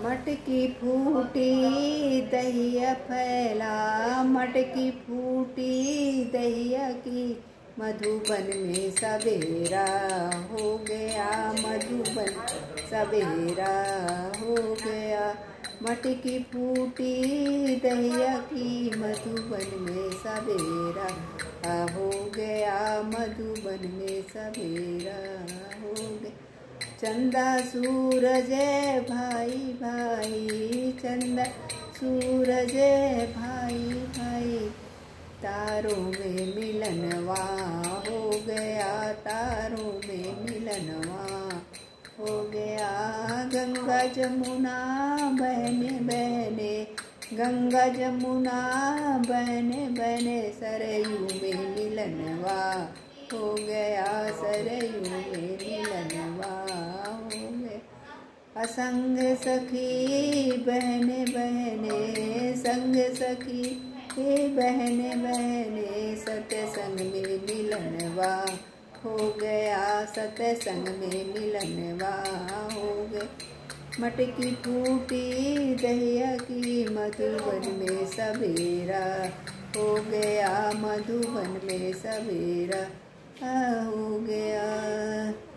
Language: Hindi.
मटकी फूटी दहिया फैला, मटकी फूटी दहिया की, मधुबन में सवेरा हो गया, मधुबन सवेरा हो गया। मटकी फूटी दहिया की, मधुबन में सवेरा हो गया, मधुबन में सवेरा हो गया। चंदा सूरज भाई भाई, चंदा सूरज भाई भाई, तारों में मिलनवा हो गया, तारों में मिलनवा हो गया। गंगा जमुना बहने बहने, गंगा जमुना बहने बहने, सरयू में मिलनवा हो गया, सरयू में मिलनवा हो गया। असंग सखी बहने बहने, संग सखी बहने बहने, सत्संग में मिलनवा हो गया, सत्संग में मिलनवा हो गया। मटकी फूटी दहिया की, मधुबन में सवेरा हो गया, मधुबन में सवेरा हो गया।